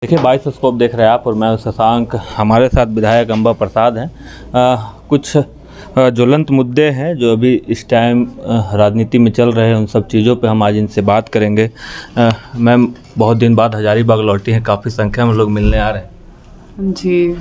देखिए, बाइस्कोप देख रहे हैं आप और मैं शशांक। हमारे साथ विधायक अंबा प्रसाद हैं। कुछ ज्वलंत मुद्दे हैं जो अभी इस टाइम राजनीति में चल रहे हैं, उन सब चीज़ों पे हम आज इनसे बात करेंगे। मैम, बहुत दिन बाद हजारीबाग लौटी हैं, काफ़ी संख्या में लोग मिलने आ रहे हैं। जी,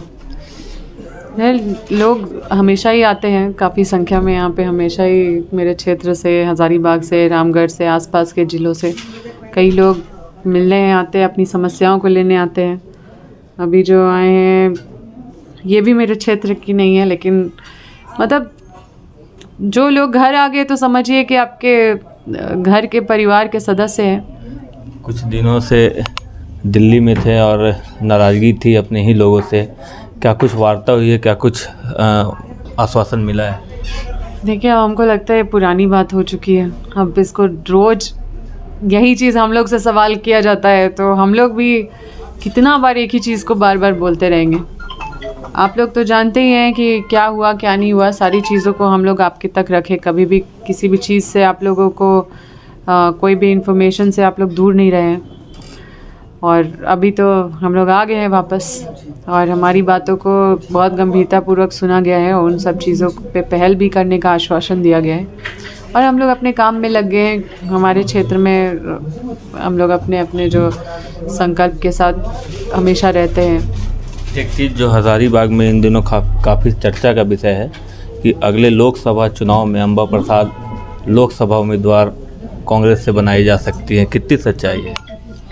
लोग हमेशा ही आते हैं, काफ़ी संख्या में यहाँ पे हमेशा ही मेरे क्षेत्र से, हजारीबाग से, रामगढ़ से, आसपास के ज़िलों से कई लोग मिलने आते हैं, अपनी समस्याओं को लेने आते हैं। अभी जो आए हैं ये भी मेरे क्षेत्र की नहीं है, लेकिन मतलब जो लोग घर आ गए तो समझिए कि आपके घर के परिवार के सदस्य हैं। कुछ दिनों से दिल्ली में थे और नाराज़गी थी अपने ही लोगों से, क्या कुछ वार्ता हुई है, क्या कुछ आश्वासन मिला है? देखिए, हमको लगता है पुरानी बात हो चुकी है। अब इसको रोज़ यही चीज़ हम लोग से सवाल किया जाता है तो हम लोग भी कितना बार एक ही चीज़ को बार बार बोलते रहेंगे। आप लोग तो जानते ही हैं कि क्या हुआ क्या नहीं हुआ, सारी चीज़ों को हम लोग आपके तक रखें। कभी भी किसी भी चीज़ से आप लोगों को कोई भी इन्फॉर्मेशन से आप लोग दूर नहीं रहे हैं। और अभी तो हम लोग आ गए हैं वापस और हमारी बातों को बहुत गंभीरतापूर्वक सुना गया है और उन सब चीज़ों पे पहल भी करने का आश्वासन दिया गया है और हम लोग अपने काम में लग गए हैं। हमारे क्षेत्र में हम लोग अपने अपने जो संकल्प के साथ हमेशा रहते हैं। एक चीज़ जो हजारीबाग में इन दिनों काफ़ी चर्चा का विषय है कि अगले लोकसभा चुनाव में अंबा प्रसाद लोकसभा उम्मीदवार कांग्रेस से बनाई जा सकती है, कितनी सच्चाई है?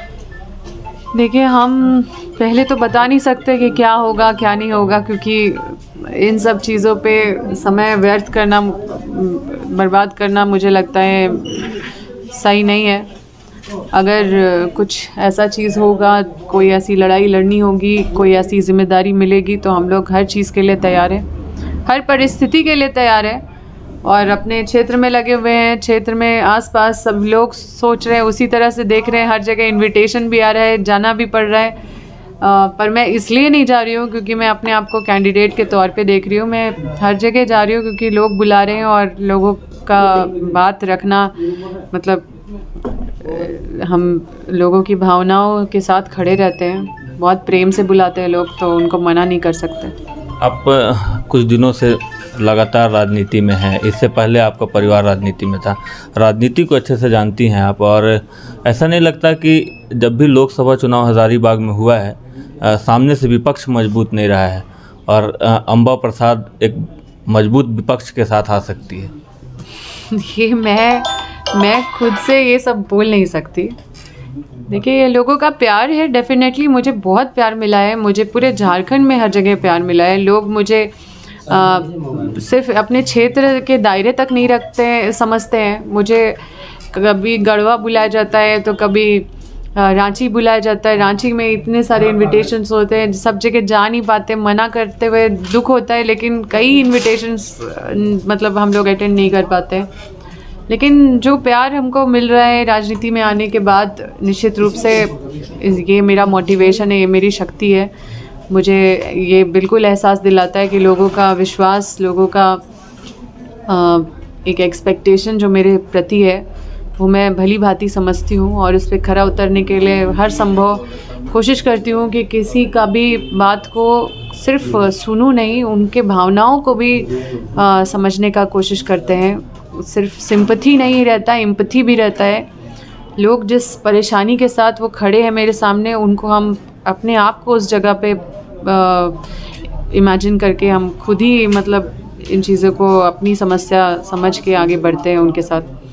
देखिए, हम पहले तो बता नहीं सकते कि क्या होगा क्या नहीं होगा, क्योंकि इन सब चीज़ों पे समय व्यर्थ करना, बर्बाद करना मुझे लगता है सही नहीं है। अगर कुछ ऐसा चीज़ होगा, कोई ऐसी लड़ाई लड़नी होगी, कोई ऐसी जिम्मेदारी मिलेगी तो हम लोग हर चीज़ के लिए तैयार हैं, हर परिस्थिति के लिए तैयार हैं और अपने क्षेत्र में लगे हुए हैं। क्षेत्र में आसपास सब लोग सोच रहे हैं, उसी तरह से देख रहे हैं। हर जगह इनविटेशन भी आ रहा है, जाना भी पड़ रहा है। पर मैं इसलिए नहीं जा रही हूँ क्योंकि मैं अपने आप को कैंडिडेट के तौर पे देख रही हूँ। मैं हर जगह जा रही हूँ क्योंकि लोग बुला रहे हैं और लोगों का बात रखना, मतलब हम लोगों की भावनाओं के साथ खड़े रहते हैं। बहुत प्रेम से बुलाते हैं लोग, तो उनको मना नहीं कर सकते। आप कुछ दिनों से लगातार राजनीति में हैं, इससे पहले आपका परिवार राजनीति में था, राजनीति को अच्छे से जानती हैं आप, और ऐसा नहीं लगता कि जब भी लोकसभा चुनाव हजारीबाग में हुआ है सामने से विपक्ष मजबूत नहीं रहा है और अंबा प्रसाद एक मजबूत विपक्ष के साथ आ सकती है? ये मैं खुद से ये सब बोल नहीं सकती। देखिए, ये लोगों का प्यार है, डेफिनेटली मुझे बहुत प्यार मिला है। मुझे पूरे झारखंड में हर जगह प्यार मिला है। लोग मुझे सिर्फ अपने क्षेत्र के दायरे तक नहीं रखते हैं, समझते हैं। मुझे कभी गढ़वा बुलाया जाता है तो कभी रांची बुलाया जाता है। रांची में इतने सारे इनविटेशंस होते हैं, सब जगह जा नहीं पाते, मना करते हुए दुख होता है, लेकिन कई इनविटेशंस मतलब हम लोग अटेंड नहीं कर पाते। लेकिन जो प्यार हमको मिल रहा है राजनीति में आने के बाद, निश्चित रूप से ये मेरा मोटिवेशन है, ये मेरी शक्ति है। मुझे ये बिल्कुल एहसास दिलाता है कि लोगों का विश्वास, लोगों का एक एक्सपेक्टेशन जो मेरे प्रति है वो मैं भली भांति समझती हूँ और उस पर खरा उतरने के लिए हर संभव कोशिश करती हूँ कि किसी का भी बात को सिर्फ सुनूं नहीं, उनके भावनाओं को भी समझने का कोशिश करते हैं। सिर्फ सिंपैथी नहीं रहता, एम्पैथी भी रहता है। लोग जिस परेशानी के साथ वो खड़े हैं मेरे सामने, उनको हम अपने आप को उस जगह पे इमेजिन करके हम खुद ही मतलब इन चीज़ों को, अपनी समस्या समझ के आगे बढ़ते हैं उनके साथ।